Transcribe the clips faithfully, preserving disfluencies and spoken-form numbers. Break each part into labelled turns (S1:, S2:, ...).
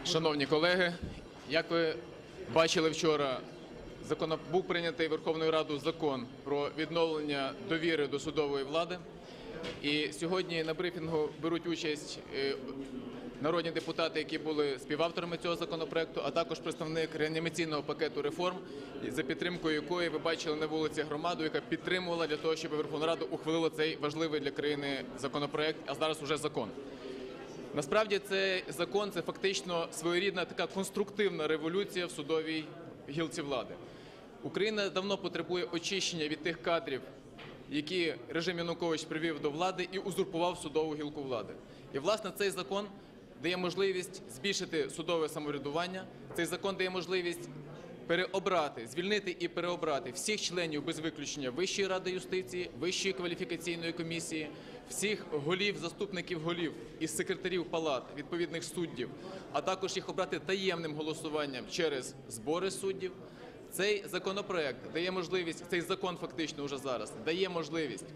S1: Шановні колеги, як ви бачили вчора, закон... був прийнятий Верховною Радою закон про відновлення довіри до судової влади. І сьогодні на брифінгу беруть участь народні депутати, які були співавторами цього законопроекту, а також представник реанімаційного пакету реформ, за підтримкою якої ви бачили на вулиці громаду, яка підтримувала для того, щоб Верховна Рада ухвалила цей важливий для країни законопроект, а зараз уже закон. Насправді цей закон – це фактично своєрідна така конструктивна революція в судовій гілці влади. Україна давно потребує очищення від тих кадрів, які режим Янукович привів до влади і узурпував судову гілку влади. І, власне, цей закон дає можливість збільшити судове самоврядування, цей закон дає можливість переобрати, звільнити і переобрати всіх членів без виключення Вищої ради юстиції, Вищої кваліфікаційної комісії, всіх голів, заступників голів і секретарів палат відповідних суддів, а також їх обрати таємним голосуванням через збори суддів. Цей законопроект дає можливість, цей закон фактично вже зараз дає можливість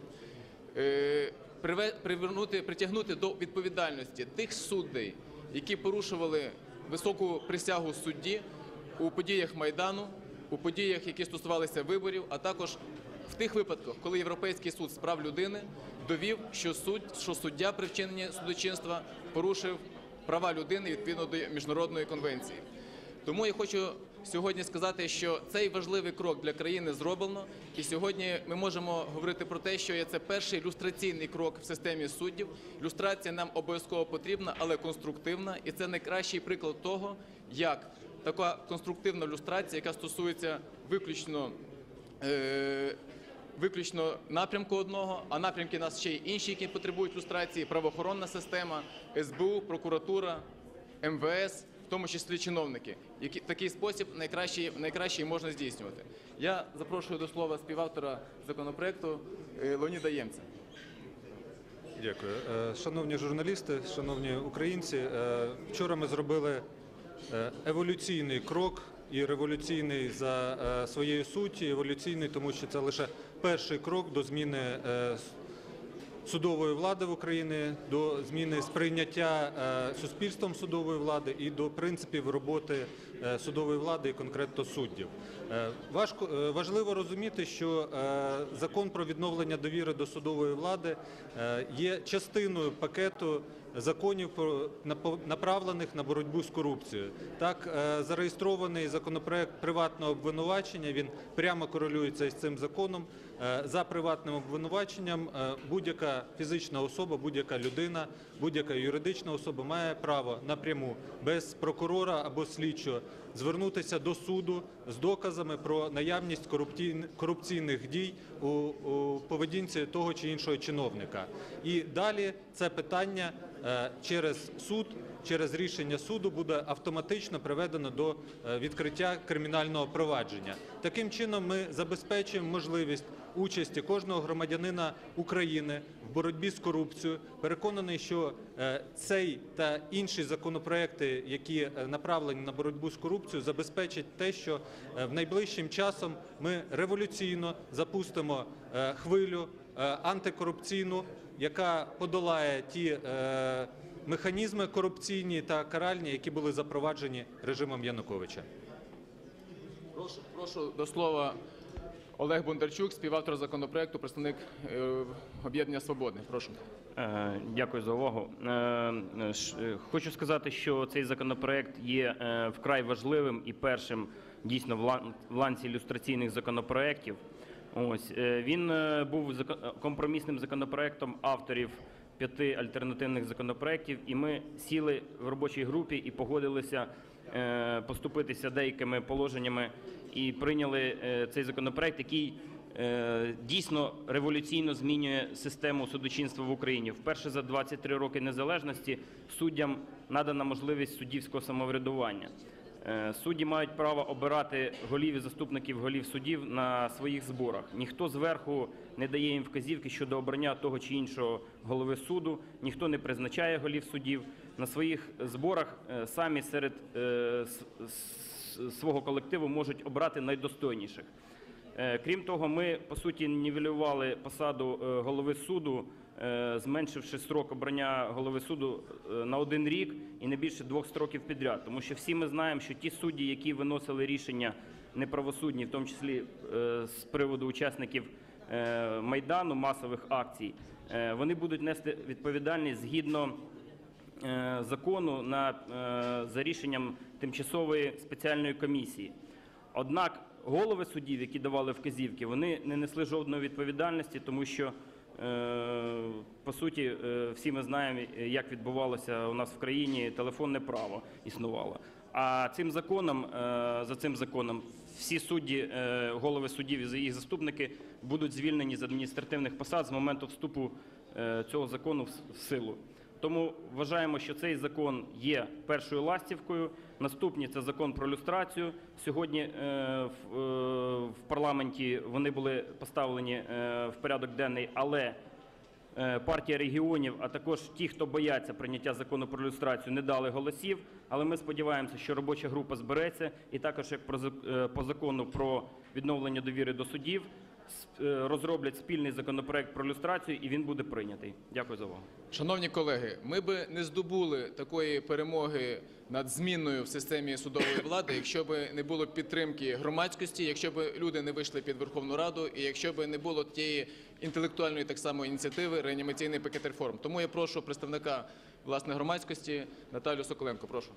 S1: е, привернути, притягнути до відповідальності тих суддей, які порушували високу присягу судді у подіях Майдану, у подіях, які стосувалися виборів, а також в тих випадках, коли Європейський суд з прав людини довів, що, суд, що суддя при вчиненні судочинства порушив права людини відповідно до Міжнародної конвенції. Тому я хочу сьогодні сказати, що цей важливий крок для країни зроблено, і сьогодні ми можемо говорити про те, що це перший люстраційний крок в системі суддів. Люстрація нам обов'язково потрібна, але конструктивна, і це найкращий приклад того, як така конструктивна люстрація, яка стосується виключно, е, виключно напрямку одного, а напрямки у нас ще й інші, які потребують люстрації: правоохоронна система, ес бе у, прокуратура, ем ве ес, в тому числі чиновники. Які, такий спосіб найкращий, найкращий можна здійснювати. Я запрошую до слова співавтора законопроекту Леоніда Ємця.
S2: Дякую. Шановні журналісти, шановні українці, вчора ми зробили еволюційний крок, і революційний за своєю суттю, еволюційний, тому що це лише перший крок до зміни судової влади в Україні, до зміни сприйняття суспільством судової влади і до принципів роботи судової влади і конкретно суддів. Важко, важливо розуміти, що закон про відновлення довіри до судової влади є частиною пакету законів, направлених на боротьбу з корупцією. Так, зареєстрований законопроект приватного обвинувачення, він прямо корелюється із цим законом. За приватним обвинуваченням будь-яка фізична особа, будь-яка людина, будь-яка юридична особа має право напряму, без прокурора або слідчого, звернутися до суду з доказами про наявність корупційних дій у, у поведінці того чи іншого чиновника. І далі це питання через суд, через рішення суду буде автоматично приведено до відкриття кримінального провадження. Таким чином ми забезпечуємо можливість участі кожного громадянина України в боротьбі з корупцією. Переконаний, що цей та інші законопроекти, які направлені на боротьбу з корупцією, забезпечать те, що в найближчим часом ми революційно запустимо хвилю антикорупційну, яка подолає ті механізми корупційні та каральні, які були запроваджені режимом Януковича.
S1: Прошу, прошу до слова Олег Бондарчук, співавтор законопроекту, представник об'єднання «Свободних». Прошу.
S3: Дякую за увагу. Хочу сказати, що цей законопроект є вкрай важливим і першим дійсно в ланці ілюстраційних законопроєктів. Ось, він був компромісним законопроектом авторів п'яти альтернативних законопроєктів, і ми сіли в робочій групі і погодилися поступитися деякими положеннями і прийняли цей законопроект, який дійсно революційно змінює систему судочинства в Україні. Вперше за двадцять три роки незалежності суддям надана можливість суддівського самоврядування. Судді мають право обирати голів і заступників голів судів на своїх зборах. Ніхто зверху не дає їм вказівки щодо обрання того чи іншого голови суду, ніхто не призначає голів судів. На своїх зборах самі серед свого колективу можуть обрати найдостойніших. Крім того, ми, по суті, нівелювали посаду голови суду е, зменшивши строк обрання голови суду е, на один рік і не більше двох строків підряд. Тому що всі ми знаємо, що ті судді, які виносили рішення неправосудні, в тому числі е, з приводу учасників е, Майдану, масових акцій, е, вони будуть нести відповідальність згідно е, закону на, е, за рішенням тимчасової спеціальної комісії. Однак голови судів, які давали вказівки, вони не несли жодної відповідальності, тому що, е, по суті, е, всі ми знаємо, як відбувалося у нас в країні, телефонне право існувало. А цим законом, е, за цим законом всі судді, е, голови судів і їх заступники будуть звільнені з адміністративних посад з моменту вступу е, цього закону в силу. Тому вважаємо, що цей закон є першою ластівкою. Наступні – це закон про люстрацію. Сьогодні е, в, е, в парламенті вони були поставлені е, в порядок денний, але е, партія регіонів, а також ті, хто бояться прийняття закону про люстрацію, не дали голосів. Але ми сподіваємося, що робоча група збереться і також, як про, е, по закону про відновлення довіри до судів, розроблять спільний законопроект про люстрацію, і він буде прийнятий. Дякую за увагу.
S1: Шановні колеги, ми би не здобули такої перемоги над зміною в системі судової влади, якщо б не було підтримки громадськості, якщо б люди не вийшли під Верховну Раду і якщо б не було тієї інтелектуальної так само ініціативи «Реанімаційний пакет реформ». Тому я прошу представника власне громадськості Наталію Соколенко. Прошу.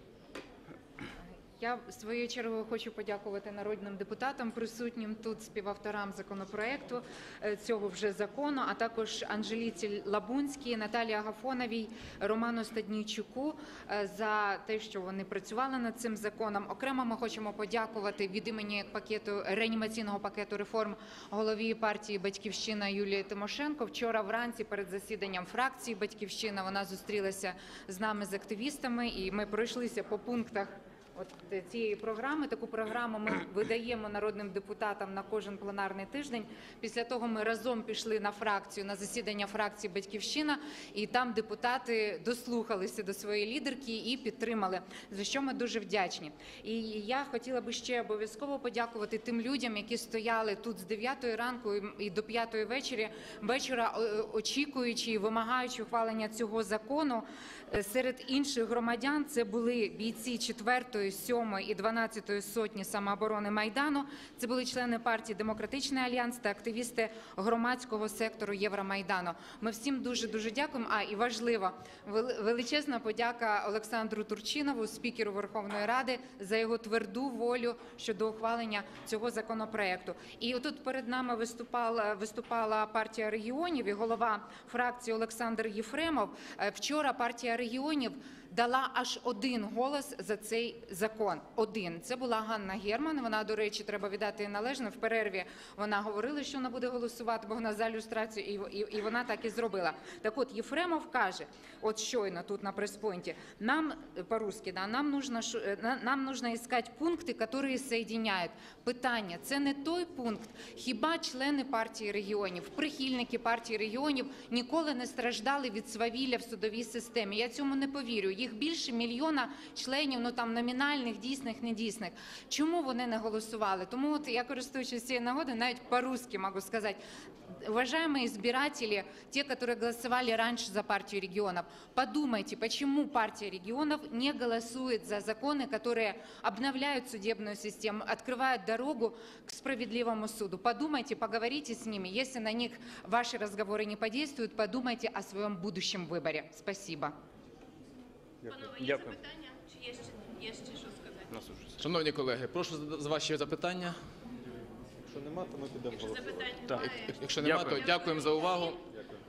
S4: Я в свою чергу хочу подякувати народним депутатам, присутнім тут, співавторам законопроекту е, цього вже закону, а також Анжеліці Лабунській, Наталії Агафоновій, Роману Стаднійчуку е, за те, що вони працювали над цим законом. Окремо ми хочемо подякувати від імені пакету реанімаційного пакету реформ голові партії «Батьківщина» Юлії Тимошенко. Вчора вранці перед засіданням фракції «Батьківщина» вона зустрілася з нами, з активістами, і ми пройшлися по пунктах От цієї програми. Таку програму ми видаємо народним депутатам на кожен пленарний тиждень. Після того ми разом пішли на фракцію, на засідання фракції «Батьківщина», і там депутати дослухалися до своєї лідерки і підтримали, за що ми дуже вдячні. І я хотіла би ще обов'язково подякувати тим людям, які стояли тут з дев'ятої ранку і до п'ятої вечора, вечора очікуючи і вимагаючи ухвалення цього закону. Серед інших громадян це були бійці четвертої, сьомої і дванадцятої сотні самооборони Майдану, це були члени партії «Демократичний альянс» та активісти громадського сектору Євромайдану. Ми всім дуже-дуже дякуємо. А, і важливо, величезна подяка Олександру Турчинову, спікеру Верховної Ради, за його тверду волю щодо ухвалення цього законопроекту. І отут перед нами виступала, виступала партія регіонів і голова фракції Олександр Єфремов. Вчора партія регіонів дала аж один голос за цей закон. Один. Це була Ганна Герман. Вона, до речі, треба віддати їй належне. В перерві вона говорила, що вона буде голосувати, бо вона за люстрацію, і, і, і вона так і зробила. Так от, Єфремов каже, от щойно тут на прес-пойнті, нам, по-русски, да, нам нужно, нам нужно искать пункти, які соединяють. Питання, це не той пункт, хіба члени партії регіонів, прихильники партії регіонів ніколи не страждали від свавілля в судовій системі. Я цьому не повірю. Їх більше мільйона членів, ну там номінальних, дійсних, недійсних. Чому вони не голосували? Тому от я, користуючись цією нагодою, навіть по-русски можу сказати, уважаемые избиратели, те, которые голосовали раньше за партию регионов, подумайте, почему партия регионов не голосует за законы, которые обновляют судебную систему, открывают дорогу к справедливому суду. Подумайте, поговорите с ними. Если на них ваши разговоры не подействуют, подумайте о своем будущем выборе. Спасибо.
S5: Панове, є
S3: Дякую.
S5: запитання? Чи є ще, є ще що сказати?
S1: Шановні колеги, прошу з вас ще запитання.
S2: Якщо нема, то ми підемо
S5: Якщо
S2: голосувати.
S5: запитань
S3: Так.
S5: немає,
S1: Якщо немає, то
S3: Дякую.
S1: дякуємо за увагу.
S2: Дякую.